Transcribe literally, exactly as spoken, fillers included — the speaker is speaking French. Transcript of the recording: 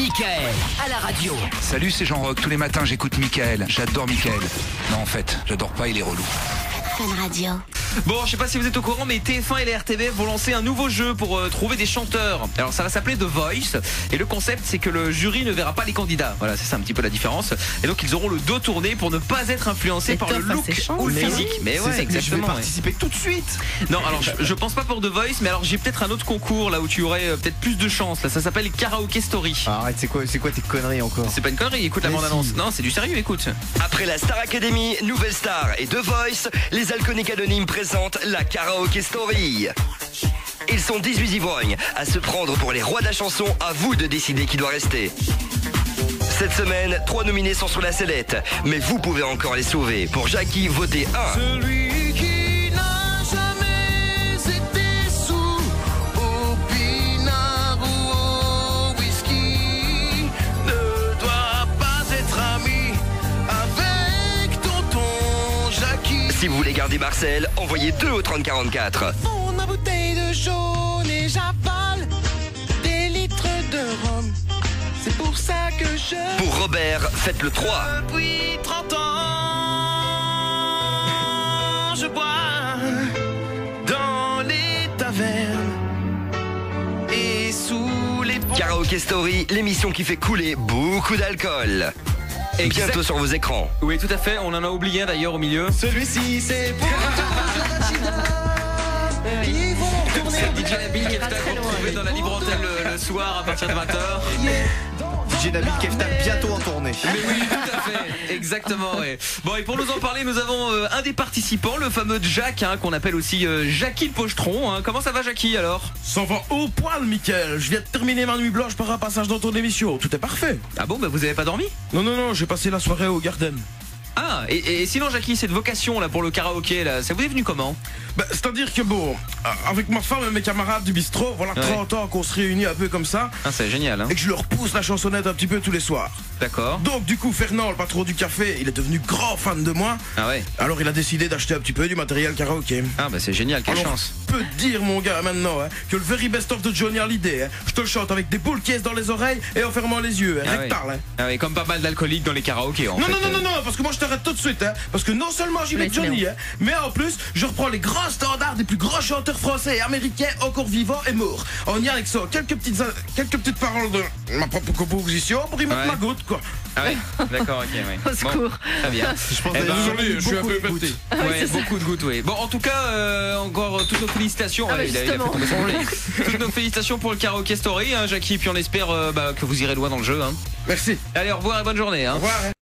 Michael à la radio. Salut, c'est Jean-Roch. Tous les matins, j'écoute Michael. J'adore Michael. Non, en fait, j'adore pas, il est relou. Fun Radio. Bon, je sais pas si vous êtes au courant, mais T F un et les R T V vont lancer un nouveau jeu pour euh, trouver des chanteurs. Alors ça va s'appeler The Voice, et le concept c'est que le jury ne verra pas les candidats. Voilà, c'est ça un petit peu la différence. Et donc ils auront le dos tourné pour ne pas être influencés par le look ou le physique. Mais ouais, exactement. Je vais participer tout de suite. Non, alors je, je pense pas pour The Voice, mais alors j'ai peut-être un autre concours là où tu aurais euh, peut-être plus de chance. Là, ça s'appelle Karaoke Story. Ah, arrête, c'est quoi, c'est quoi tes conneries encore? C'est pas une connerie, écoute la Mais bande-annonce. si. Non, c'est du sérieux, écoute. Après la Star Academy, Nouvelle Star et The Voice, les Alcooliques Anonymes présentent la Karaoke Story. Ils sont dix-huit ivrognes à se prendre pour les rois de la chanson. À vous de décider qui doit rester. Cette semaine, trois nominés sont sur la sellette, mais vous pouvez encore les sauver. Pour Jackie, votez un. Celui qui n'a jamais été sous au pinard ou au whisky ne doit pas être ami avec tonton Jackie. Si vous voulez garder Marcel, envoyez deux au trente quarante-quatre. On ma bouteille de jaune et j'avale des litres de rhum. C'est pour ça que je... Pour Robert, faites le trois. Depuis trente ans, je bois dans les tavernes et sous les ponts. Karaoke Story, l'émission qui fait couler beaucoup d'alcool. Exact. Bientôt sur vos écrans. Oui, tout à fait. On en a oublié un d'ailleurs au milieu. Celui-ci, c'est pour qui vont tourner. C'est D J Nabil qui est retrouvé dans la libre antenne le, le soir à partir de vingt heures. D J Nabil Kefta bientôt en tournée. Mais oui, tout à fait, exactement. Ouais. Bon, et pour nous en parler, nous avons euh, un des participants, le fameux Jack, hein, qu'on appelle aussi euh, Jackie le Pochetron. Hein. Comment ça va, Jackie, alors? Ça va au poil, Mickaël. Je viens de terminer ma nuit blanche par un passage dans ton émission. Tout est parfait. Ah bon, bah vous avez pas dormi? Non, non, non, j'ai passé la soirée au Garden. Ah, et, et sinon, Jackie, cette vocation là pour le karaoké, là, ça vous est venu comment? Bah, c'est-à-dire que bon, avec ma femme et mes camarades du bistrot, voilà Ouais. trente ans qu'on se réunit un peu comme ça, Ah, c'est génial, hein. et que je leur pousse la chansonnette un petit peu tous les soirs. D'accord. Donc du coup, Fernand, le patron du café, il est devenu grand fan de moi. Ah ouais. Alors il a décidé d'acheter un petit peu du matériel karaoké. Ah bah c'est génial, quelle Alors, chance. je peux te dire, mon gars, maintenant, hein, que le very best of de Johnny Hallyday, hein, je te le chante avec des boules caisses dans les oreilles et en fermant les yeux, hein, Ah rectal, ouais. hein. Ah ouais, comme pas mal d'alcooliques dans les karaokés en Non, fait. non, non, non, non, parce que moi je t'arrête tout de suite, hein, parce que non seulement j'y mets Johnny, hein, mais en plus, je reprends les grands standards des plus grands chanteurs français et américains encore vivants et morts. En y annexant quelques petites, quelques petites paroles de ma propre composition pour y mettre Ouais. ma goutte, quoi. Ah ouais. D'accord, ok, ouais. Au secours. Très bien. Je pense Eh que ben, Désolé, je suis un peu épaté. Ouais, beaucoup de gouttes, oui. Bon, en tout cas, euh, encore euh, toutes nos félicitations. Ah bah, Ouais, il, a, il a fait justement. tomber son volet. Toutes nos félicitations pour le karaoké story, hein, Jackie. Puis on espère euh, bah, que vous irez loin dans le jeu. Hein. Merci. Allez, au revoir et bonne journée. Hein. Au revoir. hein.